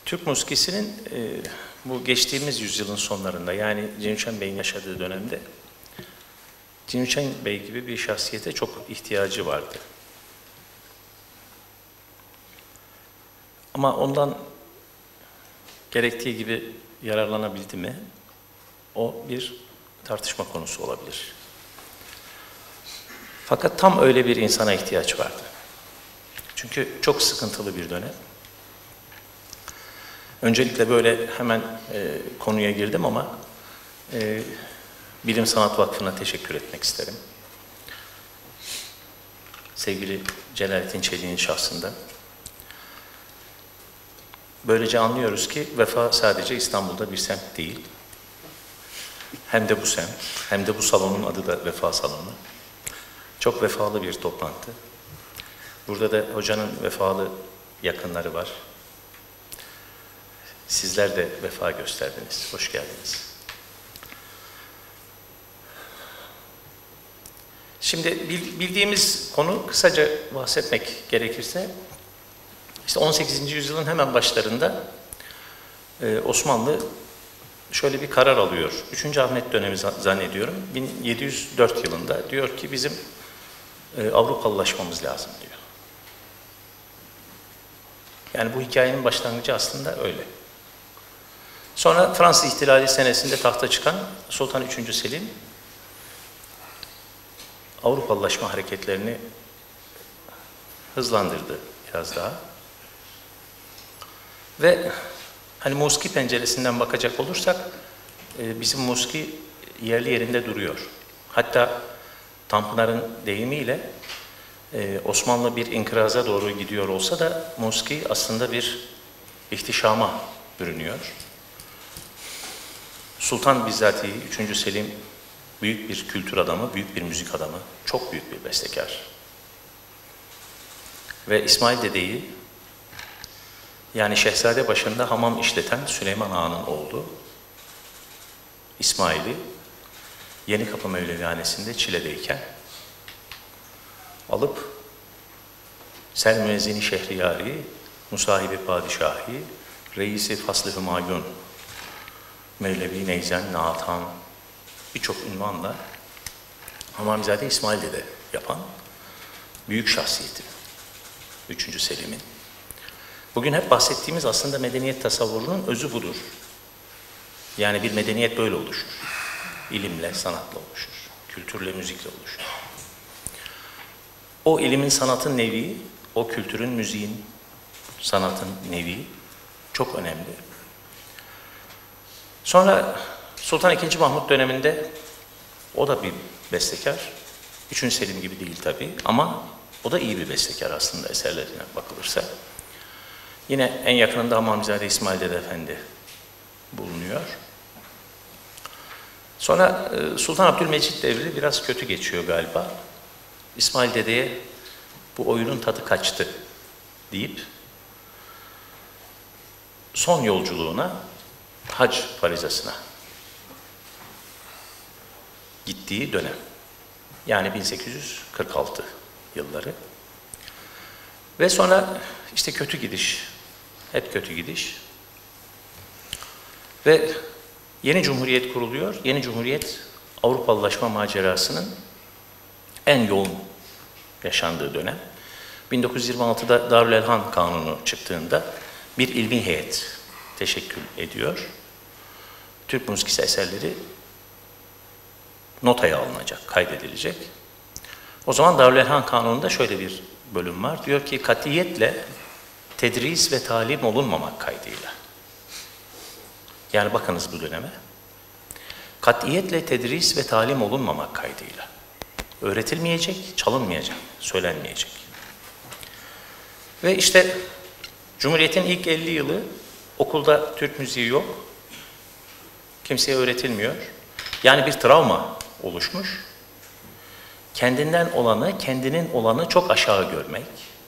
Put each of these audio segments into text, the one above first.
Türk musikisinin bu geçtiğimiz yüzyılın sonlarında, yani Cinüçen Bey'in yaşadığı dönemde Cinüçen Bey gibi bir şahsiyete çok ihtiyacı vardı. Ama ondan gerektiği gibi yararlanabildi mi? O bir tartışma konusu olabilir. Fakat tam öyle bir insana ihtiyaç vardı. Çünkü çok sıkıntılı bir dönem. Öncelikle böyle hemen konuya girdim ama Bilim Sanat Vakfı'na teşekkür etmek isterim. Sevgili Celalettin Çelik'in şahsında. Böylece anlıyoruz ki Vefa sadece İstanbul'da bir semt değil. Hem de bu semt, hem de bu salonun adı da Vefa Salonu. Çok vefalı bir toplantı. Burada da hocanın vefalı yakınları var. Sizler de vefa gösterdiniz. Hoş geldiniz. Şimdi bildiğimiz konu, kısaca bahsetmek gerekirse, işte 18. yüzyılın hemen başlarında Osmanlı şöyle bir karar alıyor. 3. Ahmet dönemi zannediyorum. 1704 yılında diyor ki bizim Avrupalılaşmamız lazım diyor. Yani bu hikayenin başlangıcı aslında öyle. Sonra Fransız İhtilali senesinde tahta çıkan Sultan III. Selim Avrupalılaşma hareketlerini hızlandırdı biraz daha. Ve hani musiki penceresinden bakacak olursak bizim musiki yerli yerinde duruyor. Hatta Tanpınar'ın deyimiyle Osmanlı bir inkıraza doğru gidiyor olsa da musiki aslında bir ihtişama bürünüyor. Sultan bizzatihi 3. Selim büyük bir kültür adamı, büyük bir müzik adamı, çok büyük bir bestekar. Ve İsmail Dede'yi, yani Şehzade başında hamam işleten Süleyman Ağa'nın oğlu İsmail'i Yenikapı Mevlevihanesi'nde Çile'deyken alıp Sel Müezzini Şehriyari, Musahibi Padişahi, Reisi Faslı Hümayun, Mevlevi Neyzen, Naatan, birçok ünvanla Hamamizade İsmail Dede yapan büyük şahsiyeti 3. Selim'in. Bugün hep bahsettiğimiz aslında medeniyet tasavvurunun özü budur. Yani bir medeniyet böyle oluşur. İlimle, sanatla oluşur. Kültürle, müzikle oluşur. O ilimin, sanatın nevi, o kültürün, müziğin, sanatın nevi çok önemli. Sonra Sultan II. Mahmut döneminde o da bir bestekar. 3. Selim gibi değil tabii ama o da iyi bir bestekar aslında eserlerine bakılırsa. Yine en yakınında Hamamizade İsmail Dede Efendi bulunuyor. Sonra Sultan Abdülmecit devri biraz kötü geçiyor galiba. İsmail Dede'ye bu oyunun tadı kaçtı deyip son yolculuğuna, hac farizasına gittiği dönem. Yani 1846 yılları. Ve sonra işte kötü gidiş, hep kötü gidiş. Ve yeni cumhuriyet kuruluyor. Yeni cumhuriyet Avrupalılaşma macerasının en yoğun yaşandığı dönem. 1926'da Darülelhan Kanunu çıktığında bir ilmi heyet teşekkül ediyor. Türk musikisi eserleri notaya alınacak, kaydedilecek. O zaman Darülelhan Kanunu'nda şöyle bir bölüm var. Diyor ki katiyetle tedris ve talim olunmamak kaydıyla. Yani bakınız bu döneme. Katiyetle tedris ve talim olunmamak kaydıyla. Öğretilmeyecek, çalınmayacak, söylenmeyecek. Ve işte Cumhuriyet'in ilk 50 yılı okulda Türk müziği yok. Kimseye öğretilmiyor. Yani bir travma oluşmuş. Kendinden olanı, kendinin olanı çok aşağı görmek.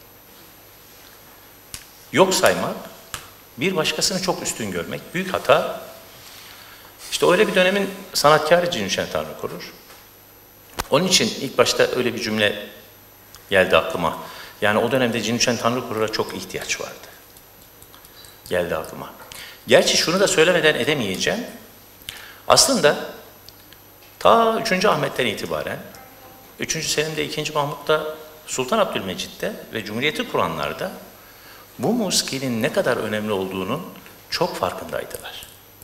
Yok saymak, bir başkasını çok üstün görmek. Büyük hata. İşte öyle bir dönemin sanatkarı Cinüçen Tanrıkorur. Onun için ilk başta öyle bir cümle geldi aklıma. Yani o dönemde Cinüçen Tanrıkorur'a çok ihtiyaç vardı. geldi aklıma. Gerçi şunu da söylemeden edemeyeceğim. Aslında ta 3. Ahmet'ten itibaren 3. Selim'de, 2. Mahmut'ta, Sultan Abdülmecit'te ve Cumhuriyeti kuranlarda bu musikinin ne kadar önemli olduğunun çok farkındaydılar.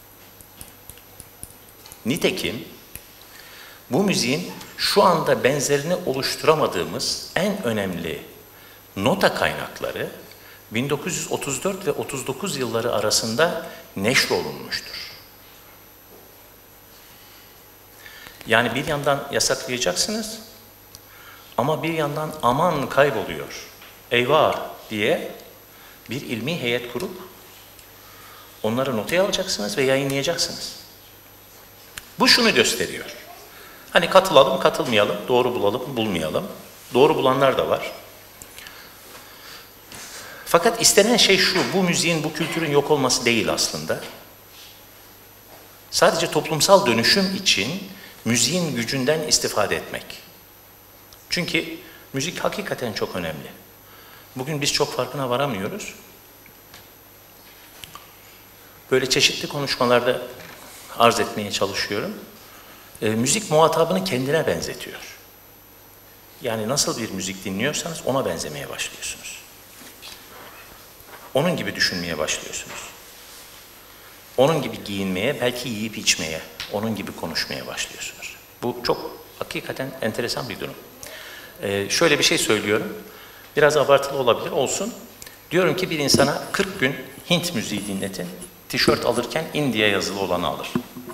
Nitekim bu müziğin şu anda benzerini oluşturamadığımız en önemli nota kaynakları 1934 ve 39 yılları arasında neşrolunmuştur. Yani bir yandan yasaklayacaksınız ama bir yandan aman kayboluyor, eyvah diye bir ilmi heyet kurup onları notaya alacaksınız ve yayınlayacaksınız. Bu şunu gösteriyor. Hani katılalım, katılmayalım, doğru bulalım, bulmayalım. Doğru bulanlar da var. Fakat istenen şey şu, bu müziğin, bu kültürün yok olması değil aslında. Sadece toplumsal dönüşüm için müziğin gücünden istifade etmek. Çünkü müzik hakikaten çok önemli. Bugün biz çok farkına varamıyoruz. Böyle çeşitli konuşmalarda arz etmeye çalışıyorum. Müzik muhatabını kendine benzetiyor. Yani nasıl bir müzik dinliyorsanız ona benzemeye başlıyorsunuz. Onun gibi düşünmeye başlıyorsunuz. Onun gibi giyinmeye, belki yiyip içmeye, onun gibi konuşmaya başlıyorsunuz. Bu çok hakikaten enteresan bir durum. Şöyle bir şey söylüyorum, biraz abartılı olabilir, olsun. Diyorum ki bir insana 40 gün Hint müziği dinletin, tişört alırken India yazılı olanı alır.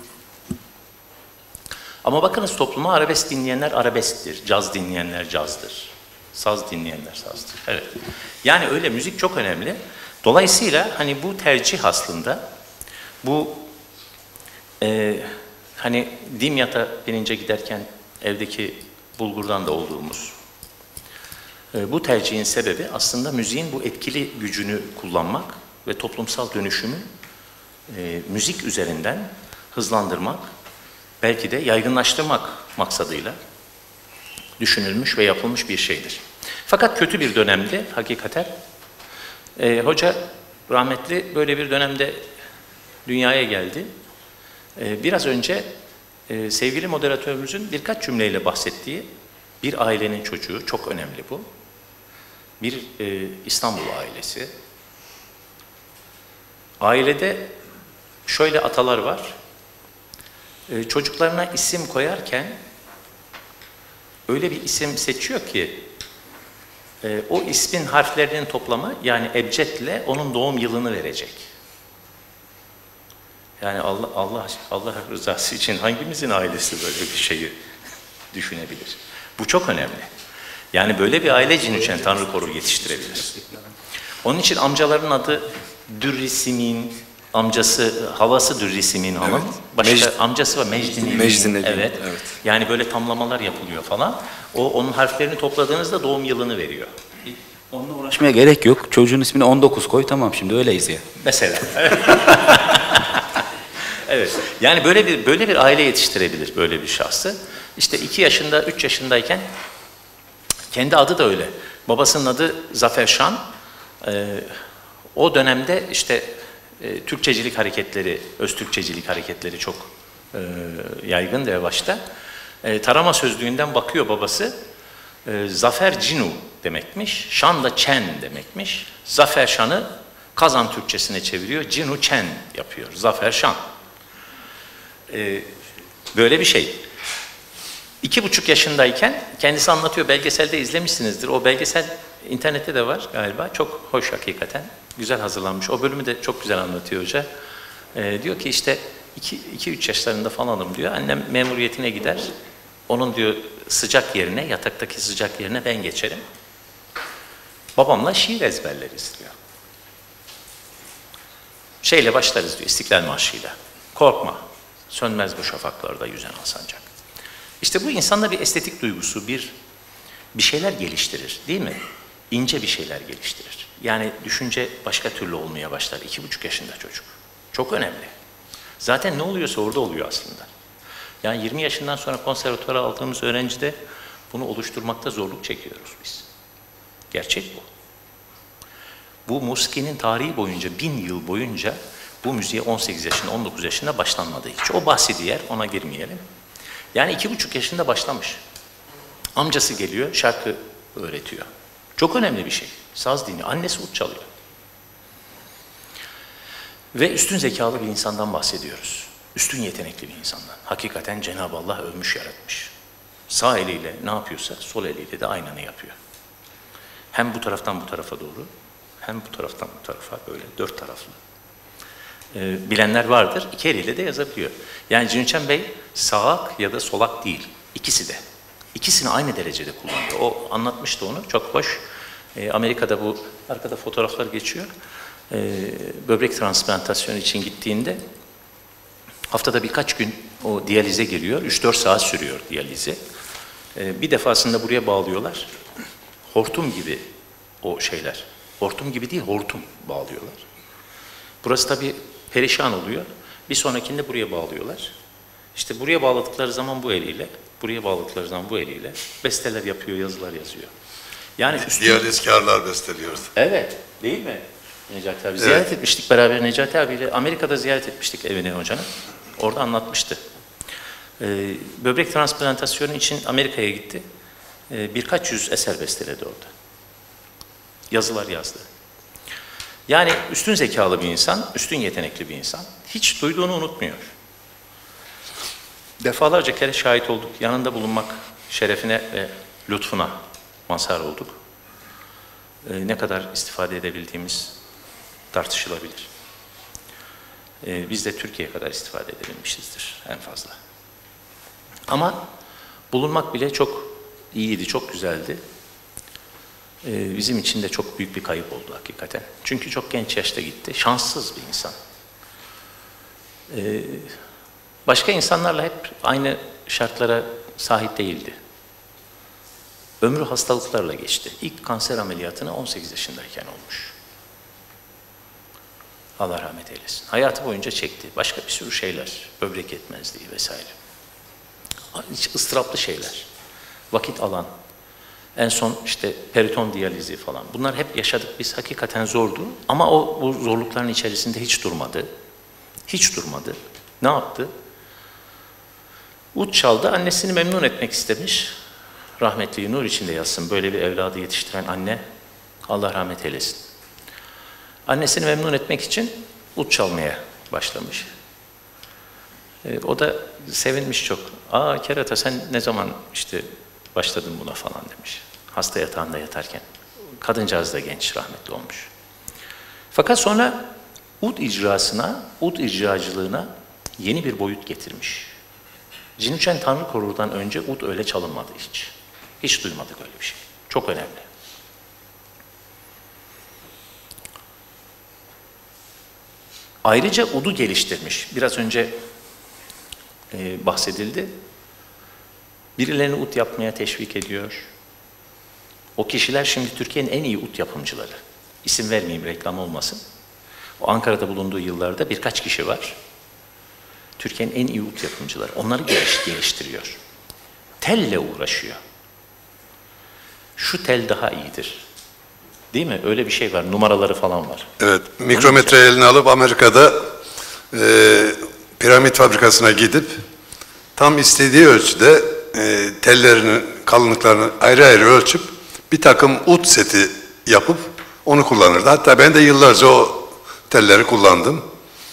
Ama bakınız topluma arabesk dinleyenler arabesktir, caz dinleyenler cazdır, saz dinleyenler sazdır. Evet. Yani öyle müzik çok önemli. Dolayısıyla hani bu tercih aslında, bu hani Dimyat'a binince giderken evdeki bulgurdan da olduğumuz bu tercihin sebebi aslında müziğin bu etkili gücünü kullanmak ve toplumsal dönüşümü müzik üzerinden hızlandırmak, belki de yaygınlaştırmak maksadıyla düşünülmüş ve yapılmış bir şeydir. Fakat kötü bir dönemde hakikaten hoca rahmetli böyle bir dönemde dünyaya geldi. Biraz önce sevgili moderatörümüzün birkaç cümleyle bahsettiği bir ailenin çocuğu, çok önemli bu. Bir İstanbul ailesi. Ailede şöyle atalar var. Çocuklarına isim koyarken öyle bir isim seçiyor ki o ismin harflerinin toplamı, yani ebcedle onun doğum yılını verecek. Yani Allah rızası için hangimizin ailesi böyle bir şeyi düşünebilir? Bu çok önemli. Yani böyle bir aile cinüçen Tanrı koru yetiştirebilir. Onun için amcaların adı Dürrisimin, amcası, halası Dürrisimin hanım. Evet. Başka amcası var Mecdin. Evet. Evet. Yani böyle tamlamalar yapılıyor falan. Onun harflerini topladığınızda doğum yılını veriyor. Onunla uğraşmaya gerek yok. Çocuğun ismini 19 koy, tamam, şimdi öyleyiz ya. Mesela. Evet. Yani böyle bir aile yetiştirebilir böyle bir şahsı. İşte 2 yaşında, 3 yaşındayken kendi adı da öyle. Babasının adı Zafer Şan. O dönemde işte Türkçecilik hareketleri, Öztürkçecilik hareketleri çok yaygın ve başta. Tarama sözlüğünden bakıyor babası. Zafer Cinu demekmiş, Şan da Çen demekmiş. Zafer Şan'ı Kazan Türkçesine çeviriyor, Cinu Çen yapıyor, Zafer Şan. Böyle bir şey. 2,5 yaşındayken kendisi anlatıyor, belgeselde izlemişsinizdir. O belgesel internette de var galiba, çok hoş hakikaten, güzel hazırlanmış. O bölümü de çok güzel anlatıyor hoca. Diyor ki işte 2-3 yaşlarında falanım diyor, annem memuriyetine gider. Onun diyor sıcak yerine, yataktaki sıcak yerine ben geçerim. Babamla şiir ezberleriz diyor. Şeyle başlarız diyor, İstiklal Marşı'yla. Korkma, sönmez bu şafaklarda yüzen alsancak. İşte bu insanda bir estetik duygusu, bir şeyler geliştirir, değil mi? İnce bir şeyler geliştirir. Yani düşünce başka türlü olmaya başlar. 2,5 yaşında çocuk. Çok önemli. Zaten ne oluyorsa orada oluyor aslında. Yani 20 yaşından sonra konservatuvara aldığımız öğrencide bunu oluşturmakta zorluk çekiyoruz biz. Gerçek bu. Bu musikinin tarihi boyunca, 1000 yıl boyunca bu müziğe 18 yaşında, 19 yaşında başlanmadı hiç. O bahsi diğer, ona girmeyelim. Yani 2,5 yaşında başlamış. Amcası geliyor, şarkı öğretiyor. Çok önemli bir şey. Saz dinliyor, annesi ut çalıyor. Ve üstün zekalı bir insandan bahsediyoruz. Üstün yetenekli bir insandan. Hakikaten Cenab-ı Allah övmüş, yaratmış. Sağ eliyle ne yapıyorsa sol eliyle de aynını yapıyor. Hem bu taraftan bu tarafa doğru, hem bu taraftan bu tarafa, böyle 4 taraflı. Bilenler vardır, 2 eliyle de yazabiliyor. Yani Cüneyt Bey sağak ya da solak değil, ikisi de. İkisini aynı derecede kullanıyor. O anlatmıştı onu, çok hoş. Amerika'da bu, arkada fotoğraflar geçiyor. Böbrek transplantasyonu için gittiğinde haftada birkaç gün o diyalize giriyor. 3-4 saat sürüyor diyalize. Bir defasında buraya bağlıyorlar. Hortum gibi o şeyler. Hortum gibi değil, hortum bağlıyorlar. Burası tabii perişan oluyor. Bir sonrakinde buraya bağlıyorlar. İşte buraya bağladıkları zaman bu eliyle, buraya bağladıkları zaman bu eliyle besteler yapıyor, yazılar yazıyor. Yani diyalizkarlar besteliyordu. Evet, değil mi Necati abi? Ziyaret etmiştik beraber Necati abiyle. Amerika'da ziyaret etmiştik evine hocanın. Orada anlatmıştı. Böbrek transplantasyonu için Amerika'ya gitti. Birkaç yüz eser besteledi orada. Yazılar yazdı. Yani üstün zekalı bir insan, üstün yetenekli bir insan. Hiç duyduğunu unutmuyor. Defalarca kere şahit olduk. Yanında bulunmak şerefine ve lütfuna mazhar olduk. Ne kadar istifade edebildiğimiz tartışılabilir. Biz de Türkiye kadar istifade edebilmişizdir en fazla. Ama bulunmak bile çok iyiydi, çok güzeldi. Bizim için de çok büyük bir kayıp oldu hakikaten. Çünkü çok genç yaşta gitti. Şanssız bir insan. Başka insanlarla hep aynı şartlara sahip değildi. Ömrü hastalıklarla geçti. İlk kanser ameliyatını 18 yaşındayken olmuş. Allah rahmet eylesin. Hayatı boyunca çekti. Başka bir sürü şeyler. Böbrek yetmezliği vesaire. Hiç ıstıraplı şeyler. Vakit alan. En son işte periton diyalizi falan. Bunlar hep yaşadık biz. Hakikaten zordu. Ama o bu zorlukların içerisinde hiç durmadı. Hiç durmadı. Ne yaptı? Ut çaldı. Annesini memnun etmek istemiş. Rahmetli nur içinde yatsın. Böyle bir evladı yetiştiren anne. Allah rahmet eylesin. Annesini memnun etmek için ut çalmaya başlamış. O da sevinmiş çok. Aa kerata sen ne zaman işte başladın buna falan demiş. Hasta yatağında yatarken. Kadıncağız da genç rahmetli olmuş. Fakat sonra ud icrasına, ud icracılığına yeni bir boyut getirmiş. Cinüçen Tanrı Korur'dan önce ud öyle çalınmadı hiç. Hiç duymadık öyle bir şey. Çok önemli. Ayrıca udu geliştirmiş. Biraz önce bahsedildi. Birilerini ut yapmaya teşvik ediyor. O kişiler şimdi Türkiye'nin en iyi ut yapımcıları. İsim vermeyeyim, reklam olmasın. O Ankara'da bulunduğu yıllarda birkaç kişi var. Türkiye'nin en iyi ut yapımcıları. Onları geliştiriyor. Telle uğraşıyor. Şu tel daha iyidir. Değil mi? Öyle bir şey var. Numaraları falan var. Evet. Mikrometre eline alıp Amerika'da piramit fabrikasına gidip tam istediği ölçüde tellerinin kalınlıklarını ayrı ayrı ölçüp bir takım ut seti yapıp onu kullanırdı. Hatta ben de yıllarca o telleri kullandım.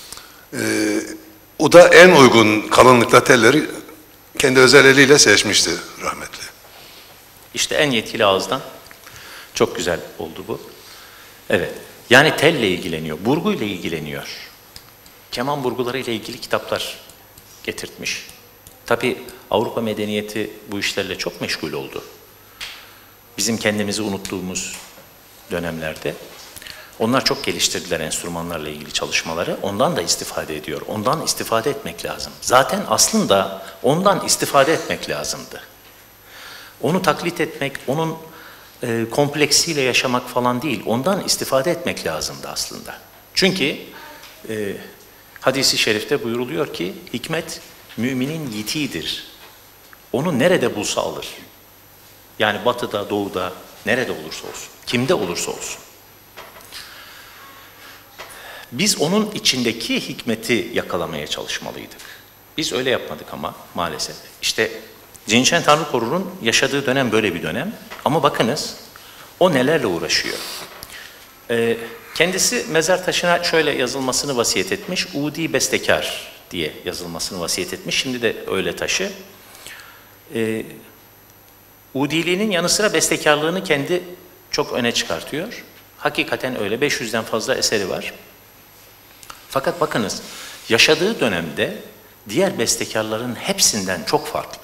O da en uygun kalınlıkta telleri kendi özel eliyle seçmişti rahmetli. İşte en yetkili ağızdan çok güzel oldu bu. Evet. Yani telle ilgileniyor, burguyla ilgileniyor. Keman burguları ile ilgili kitaplar getirtmiş. Tabii Avrupa medeniyeti bu işlerle çok meşgul oldu. Bizim kendimizi unuttuğumuz dönemlerde. Onlar çok geliştirdiler enstrümanlarla ilgili çalışmaları. Ondan da istifade ediyor. Ondan istifade etmek lazım. Zaten aslında ondan istifade etmek lazımdı. Onu taklit etmek, onun kompleksiyle yaşamak falan değil. Ondan istifade etmek lazımdı aslında. Çünkü hadis-i şerifte buyuruluyor ki hikmet müminin yitiğidir. Onu nerede bulsa alır. Yani batıda, doğuda, nerede olursa olsun. Kimde olursa olsun. Biz onun içindeki hikmeti yakalamaya çalışmalıydık. Biz öyle yapmadık ama maalesef. İşte Cinşen Tanrı Korur'un yaşadığı dönem böyle bir dönem. Ama bakınız o nelerle uğraşıyor. Kendisi mezar taşına şöyle yazılmasını vasiyet etmiş. Udi bestekar diye yazılmasını vasiyet etmiş. Şimdi de öyle taşı. Udiliğinin yanı sıra bestekarlığını kendi çok öne çıkartıyor. Hakikaten öyle. 500'den fazla eseri var. Fakat bakınız, yaşadığı dönemde diğer bestekarların hepsinden çok farklı.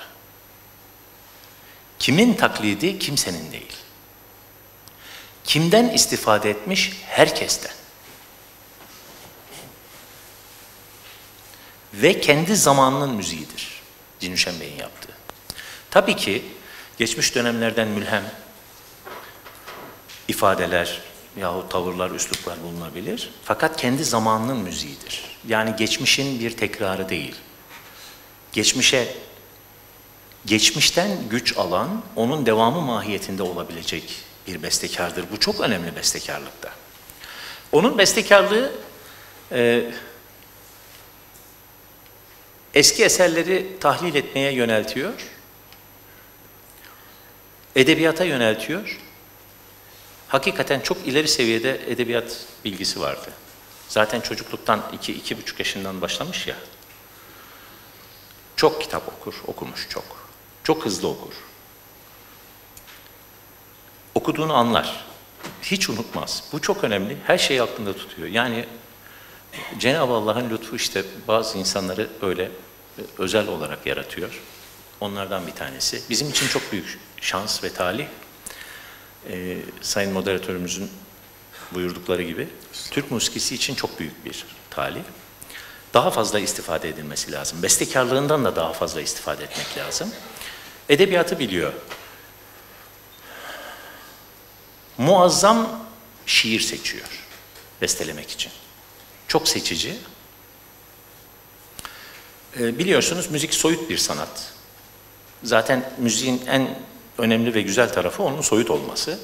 Kimin taklidi kimsenin değil. Kimden istifade etmiş? Herkesten. Ve kendi zamanının müziğidir Cinüşen Bey'in yaptığı. Tabii ki geçmiş dönemlerden mülhem ifadeler yahut tavırlar, üsluplar bulunabilir. Fakat kendi zamanının müziğidir. Yani geçmişin bir tekrarı değil. Geçmişten güç alan, onun devamı mahiyetinde olabilecek bir bestekardır. Bu çok önemli bestekarlıkta. Onun bestekarlığı eski eserleri tahlil etmeye yöneltiyor, edebiyata yöneltiyor. Hakikaten çok ileri seviyede edebiyat bilgisi vardı. Zaten çocukluktan 2-2,5 yaşından başlamış ya. Çok kitap okumuş çok. Çok hızlı okur. Okuduğunu anlar. Hiç unutmaz. Bu çok önemli. Her şeyi aklında tutuyor. Yani Cenab-ı Allah'ın lütfu işte bazı insanları böyle özel olarak yaratıyor. Onlardan bir tanesi. Bizim için çok büyük şans ve talih. Sayın moderatörümüzün buyurdukları gibi Türk musikisi için çok büyük bir talih. Daha fazla istifade edilmesi lazım. Bestekarlığından da daha fazla istifade etmek lazım. Edebiyatı biliyor. Muazzam şiir seçiyor bestelemek için. Çok seçici. Biliyorsunuz müzik soyut bir sanat. Zaten müziğin en önemli ve güzel tarafı onun soyut olması.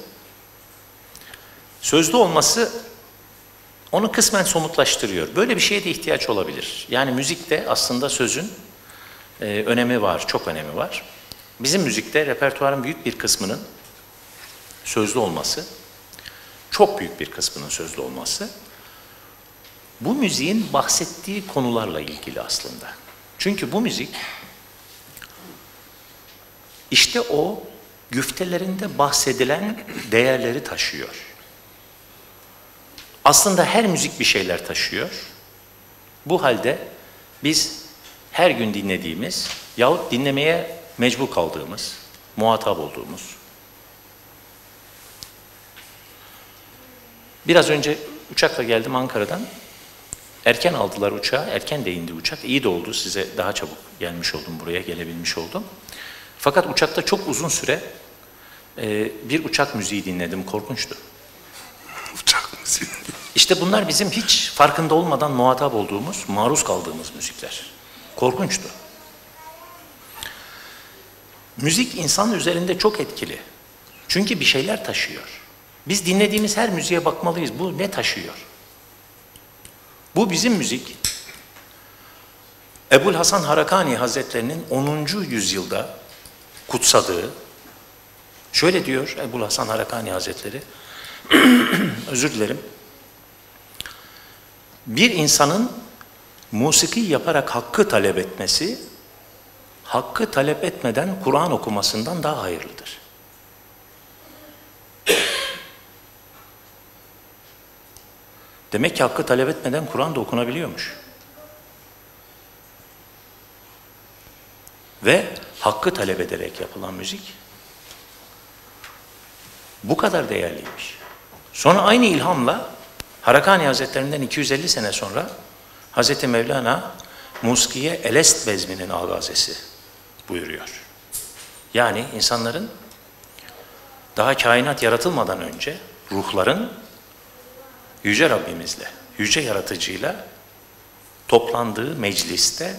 Sözlü olması onu kısmen somutlaştırıyor. Böyle bir şeye de ihtiyaç olabilir. Yani müzikte aslında sözün önemi var, çok önemi var. Bizim müzikte repertuarın büyük bir kısmının sözlü olması, çok büyük bir kısmının sözlü olması, bu müziğin bahsettiği konularla ilgili aslında. Çünkü bu müzik, işte o güftelerinde bahsedilen değerleri taşıyor. Aslında her müzik bir şeyler taşıyor. Bu halde biz her gün dinlediğimiz yahut dinlemeye mecbur kaldığımız, muhatap olduğumuz. Biraz önce uçakla geldim Ankara'dan. Erken aldılar uçağı, erken de indi uçak. İyi de oldu, size daha çabuk gelmiş oldum buraya, gelebilmiş oldum. Fakat uçakta çok uzun süre bir uçak müziği dinledim, korkunçtu. Uçak müziği. İşte bunlar bizim hiç farkında olmadan muhatap olduğumuz, maruz kaldığımız müzikler. Korkunçtu. Müzik insanın üzerinde çok etkili. Çünkü bir şeyler taşıyor. Biz dinlediğimiz her müziğe bakmalıyız. Bu ne taşıyor? Bu bizim müzik. Ebu'l-Hasan Harakani Hazretlerinin 10. yüzyılda kutsadığı, şöyle diyor Ebu'l-Hasan Harakani Hazretleri, özür dilerim, bir insanın musiki yaparak hakkı talep etmesi, hakkı talep etmeden Kur'an okumasından daha hayırlıdır. Demek ki hakkı talep etmeden Kur'an da okunabiliyormuş. Ve hakkı talep ederek yapılan müzik bu kadar değerliymiş. Sonra aynı ilhamla Harakani Hazretlerinden 250 sene sonra Hazreti Mevlana musikiye Elest bezminin agazesi buyuruyor. Yani insanların daha kainat yaratılmadan önce ruhların Yüce Rabbimizle, Yüce Yaratıcıyla toplandığı mecliste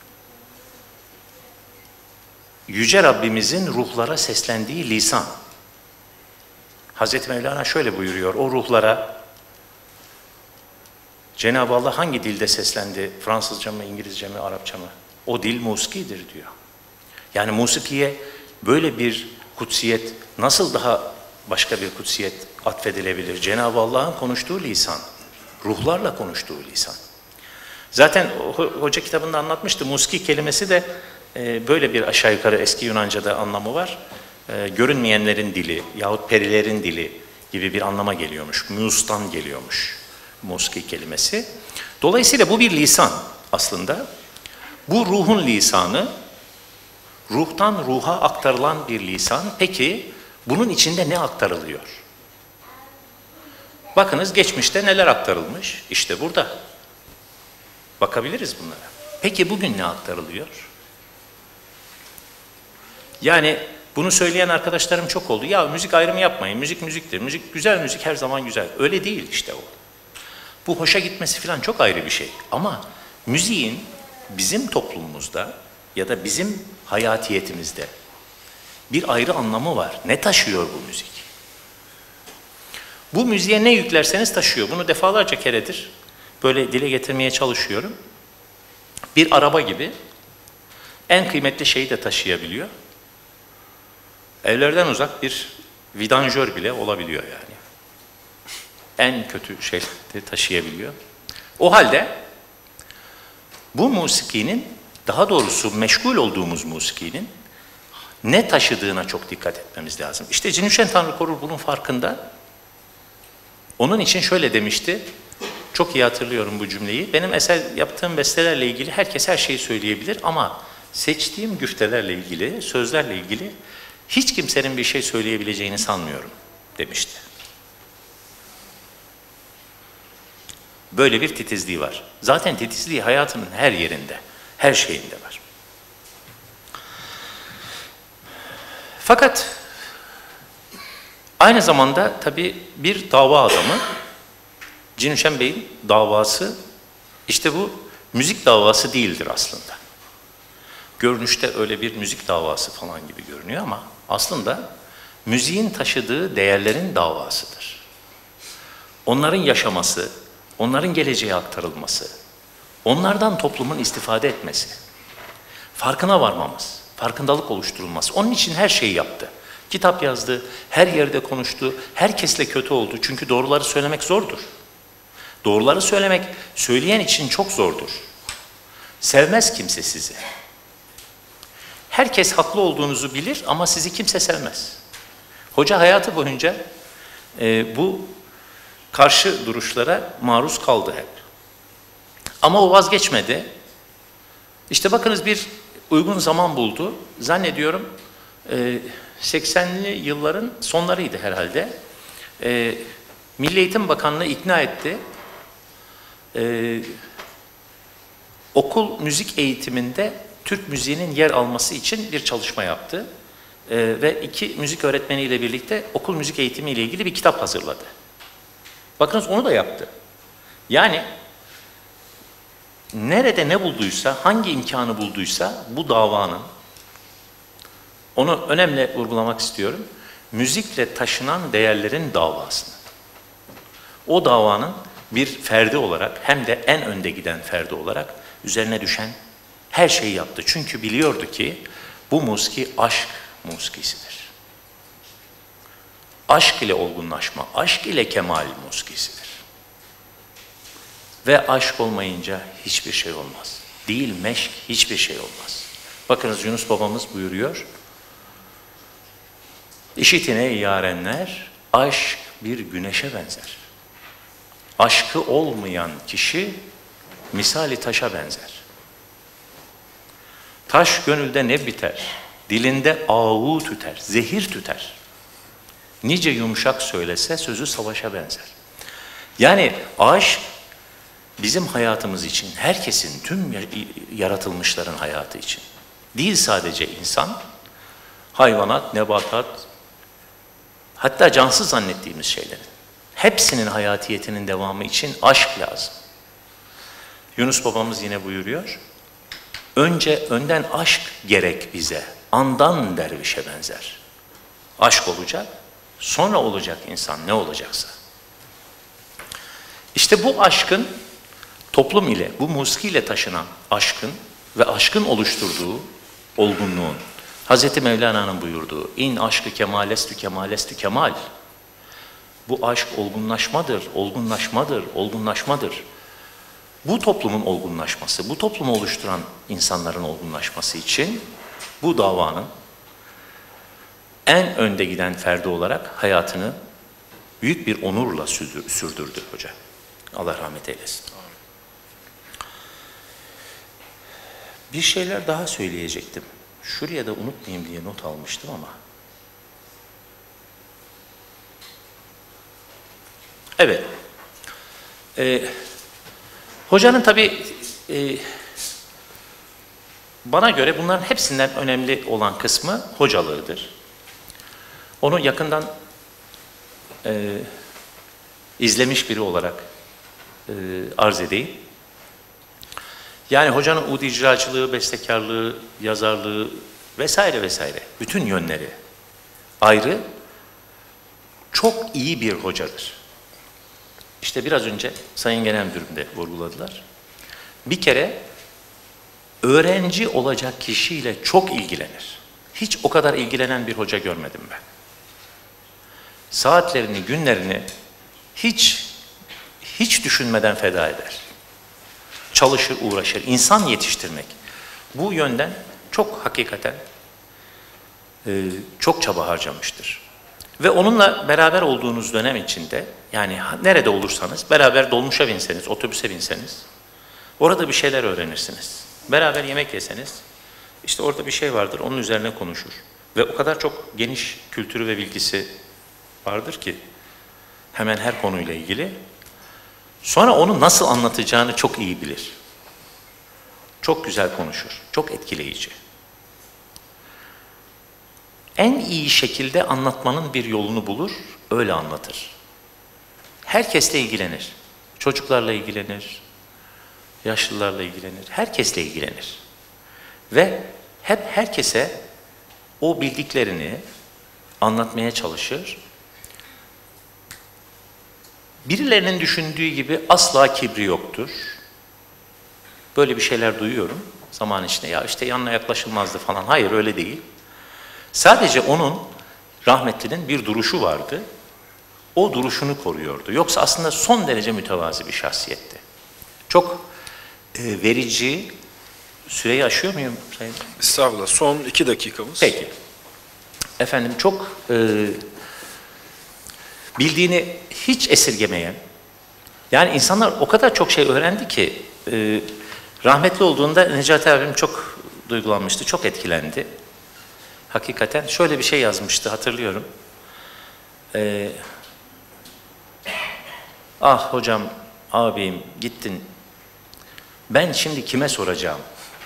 Yüce Rabbimizin ruhlara seslendiği lisan. Hazreti Mevlana şöyle buyuruyor, o ruhlara Cenab-ı Allah hangi dilde seslendi? Fransızca mı, İngilizce mi, Arapça mı? O dil musikidir diyor. Yani musikiye böyle bir kutsiyet nasıl daha başka bir kutsiyet atfedilebilir? Cenab-ı Allah'ın konuştuğu lisan, ruhlarla konuştuğu lisan. Zaten hoca kitabında anlatmıştı, musiki kelimesi de böyle bir aşağı yukarı eski Yunanca'da anlamı var. Görünmeyenlerin dili yahut perilerin dili gibi bir anlama geliyormuş. Mus'tan geliyormuş musiki kelimesi. Dolayısıyla bu bir lisan aslında. Bu ruhun lisanı, ruhtan ruha aktarılan bir lisan. Peki bunun içinde ne aktarılıyor? Bakınız geçmişte neler aktarılmış? İşte burada. Bakabiliriz bunlara. Peki bugün ne aktarılıyor? Yani bunu söyleyen arkadaşlarım çok oldu. Ya müzik ayrımı yapmayın, müzik müziktir. Müzik güzel, müzik her zaman güzel. Öyle değil işte o. Bu hoşa gitmesi falan çok ayrı bir şey. Ama müziğin bizim toplumumuzda ya da bizim hayatiyetimizde bir ayrı anlamı var. Ne taşıyor bu müzik? Bu müziğe ne yüklerseniz taşıyor. Bunu defalarca keredir böyle dile getirmeye çalışıyorum. Bir araba gibi en kıymetli şeyi de taşıyabiliyor. Evlerden uzak bir vidanjör bile olabiliyor yani. En kötü şeyi de taşıyabiliyor. O halde bu musikinin, daha doğrusu meşgul olduğumuz musikinin ne taşıdığına çok dikkat etmemiz lazım. İşte Cinüşen Tanrı Korur bunun farkında. Onun için şöyle demişti, çok iyi hatırlıyorum bu cümleyi. Benim yaptığım bestelerle ilgili herkes her şeyi söyleyebilir ama seçtiğim güftelerle ilgili, sözlerle ilgili hiç kimsenin bir şey söyleyebileceğini sanmıyorum demişti. Böyle bir titizliği var. Zaten titizliği hayatının her yerinde, her şeyinde var. Fakat aynı zamanda tabii bir dava adamı, Cinüşen Bey'in davası, işte bu müzik davası değildir aslında. Görünüşte öyle bir müzik davası falan gibi görünüyor ama aslında müziğin taşıdığı değerlerin davasıdır. Onların yaşaması, onların geleceğe aktarılması, onlardan toplumun istifade etmesi, farkına varmamız, farkındalık oluşturulması. Onun için her şeyi yaptı. Kitap yazdı, her yerde konuştu, herkesle kötü oldu. Çünkü doğruları söylemek zordur. Doğruları söylemek, söyleyen için çok zordur. Sevmez kimse sizi. Herkes haklı olduğunuzu bilir ama sizi kimse sevmez. Hoca hayatı boyunca bu karşı duruşlara maruz kaldı hep. Ama o vazgeçmedi. İşte bakınız bir uygun zaman buldu. Zannediyorum 80'li yılların sonlarıydı herhalde. Milli Eğitim Bakanlığı ikna etti. Okul müzik eğitiminde Türk müziğinin yer alması için bir çalışma yaptı. Ve 2 müzik öğretmeniyle birlikte okul müzik eğitimi ile ilgili bir kitap hazırladı. Bakınız onu da yaptı. Yani nerede ne bulduysa, hangi imkanı bulduysa bu davanın, onu önemli vurgulamak istiyorum, müzikle taşınan değerlerin davasını. O davanın bir ferdi olarak hem de en önde giden ferdi olarak üzerine düşen her şeyi yaptı. Çünkü biliyordu ki bu musiki aşk musikisidir. Aşk ile olgunlaşma, aşk ile kemal musikisidir. Ve aşk olmayınca hiçbir şey olmaz. Değil meşk, hiçbir şey olmaz. Bakınız Yunus babamız buyuruyor. İşitin ey yarenler, aşk bir güneşe benzer. Aşkı olmayan kişi misali taşa benzer. Taş gönülde ne biter, dilinde ağu tüter, zehir tüter. Nice yumuşak söylese sözü savaşa benzer. Yani aşk bizim hayatımız için, herkesin, tüm yaratılmışların hayatı için. Değil sadece insan, hayvanat, nebatat, hatta cansız zannettiğimiz şeylerin. Hepsinin hayatiyetinin devamı için aşk lazım. Yunus babamız yine buyuruyor. Önden aşk gerek bize, andan dervişe benzer. Aşk olacak, sonra olacak insan ne olacaksa. İşte bu aşkın toplum ile, bu musikiyle taşınan aşkın ve aşkın oluşturduğu olgunluğun, Hz. Mevlana'nın buyurduğu, in aşkı kemalestü kemalestü kemal. Bu aşk olgunlaşmadır, olgunlaşmadır, olgunlaşmadır. Bu toplumun olgunlaşması, bu toplumu oluşturan insanların olgunlaşması için bu davanın en önde giden ferdi olarak hayatını büyük bir onurla sürdürdü hoca. Allah rahmet eylesin. Bir şeyler daha söyleyecektim. Şuraya da unutmayayım diye not almıştım ama. Evet. Hocanın tabii bana göre bunların hepsinden önemli olan kısmı hocalığıdır. Onu yakından izlemiş biri olarak arz edeyim. Yani hocanın ud icracılığı, bestekarlığı, yazarlığı vesaire vesaire bütün yönleri ayrı, çok iyi bir hocadır. İşte biraz önce Sayın Genel Müdürüm de vurguladılar. Bir kere öğrenci olacak kişiyle çok ilgilenir. Hiç o kadar ilgilenen bir hoca görmedim ben. Saatlerini, günlerini hiç düşünmeden feda eder. Çalışır, uğraşır. İnsan yetiştirmek. Bu yönden çok hakikaten çok çaba harcamıştır. Ve onunla beraber olduğunuz dönem içinde, yani nerede olursanız, beraber dolmuşa binseniz, otobüse binseniz, orada bir şeyler öğrenirsiniz. Beraber yemek yeseniz, işte orada bir şey vardır, onun üzerine konuşur. Ve o kadar çok geniş kültürü ve bilgisi vardır ki, hemen her konuyla ilgili. Sonra onu nasıl anlatacağını çok iyi bilir. Çok güzel konuşur, çok etkileyici. En iyi şekilde anlatmanın bir yolunu bulur, öyle anlatır. Herkesle ilgilenir. Çocuklarla ilgilenir, yaşlılarla ilgilenir, herkesle ilgilenir. Ve hep herkese o bildiklerini anlatmaya çalışır. Birilerinin düşündüğü gibi asla kibri yoktur. Böyle bir şeyler duyuyorum zaman içinde. Ya işte yanına yaklaşılmazdı falan. Hayır, öyle değil. Sadece onun, rahmetlinin bir duruşu vardı. O duruşunu koruyordu. Yoksa aslında son derece mütevazi bir şahsiyetti. Çok verici. Süreyi aşıyor muyum Sayın? Estağfurullah. Son 2 dakikamız. Peki. Efendim çok bildiğini hiç esirgemeyen, yani insanlar o kadar çok şey öğrendi ki rahmetli olduğunda Necati abim çok duygulanmıştı, çok etkilendi. Hakikaten şöyle bir şey yazmıştı, hatırlıyorum. Ah hocam, abim gittin, ben şimdi kime soracağım?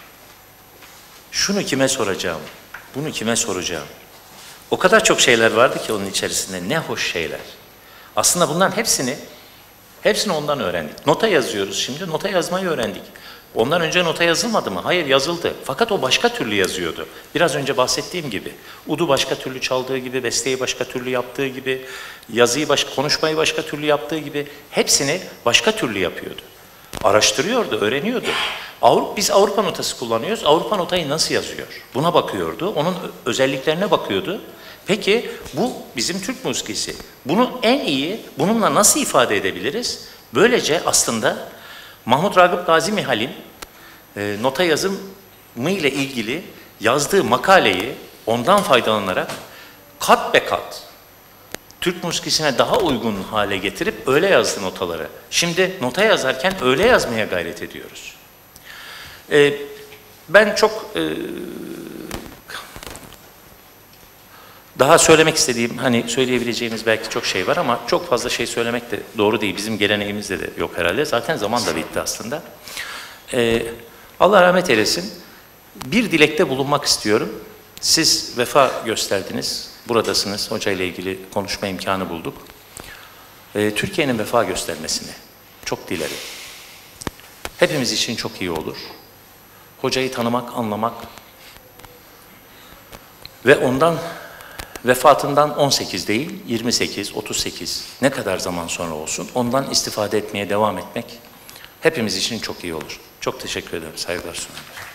Şunu kime soracağım? Bunu kime soracağım? O kadar çok şeyler vardı ki onun içerisinde, ne hoş şeyler. Aslında bunların hepsini ondan öğrendik. Nota yazıyoruz şimdi, nota yazmayı öğrendik. Ondan önce nota yazılmadı mı? Hayır, yazıldı. Fakat o başka türlü yazıyordu. Biraz önce bahsettiğim gibi. Udu başka türlü çaldığı gibi, besteyi başka türlü yaptığı gibi, konuşmayı başka türlü yaptığı gibi hepsini başka türlü yapıyordu. Araştırıyordu, öğreniyordu. Biz Avrupa notası kullanıyoruz. Avrupa notayı nasıl yazıyor? Buna bakıyordu. Onun özelliklerine bakıyordu. Peki bu bizim Türk musikisi. Bunu en iyi, bununla nasıl ifade edebiliriz? Böylece aslında Mahmut Ragıp Gazi Mihal'in nota yazımı ile ilgili yazdığı makaleyi ondan faydalanarak kat be kat Türk musikisine daha uygun hale getirip öyle yazdı notaları. Şimdi nota yazarken öyle yazmaya gayret ediyoruz. Ben çok daha söylemek istediğim, hani söyleyebileceğimiz belki çok şey var ama çok fazla şey söylemek de doğru değil. Bizim geleneğimizde de yok herhalde. Zaten zaman da bitti aslında. Allah rahmet eylesin. Bir dilekte bulunmak istiyorum. Siz vefa gösterdiniz. Buradasınız. Hoca ile ilgili konuşma imkanı bulduk. Türkiye'nin vefa göstermesini çok dilerim. Hepimiz için çok iyi olur. Hocayı tanımak, anlamak ve ondan vefatından 18 değil, 28, 38 ne kadar zaman sonra olsun ondan istifade etmeye devam etmek hepimiz için çok iyi olur. Çok teşekkür ederim. Saygılar sunuyorum.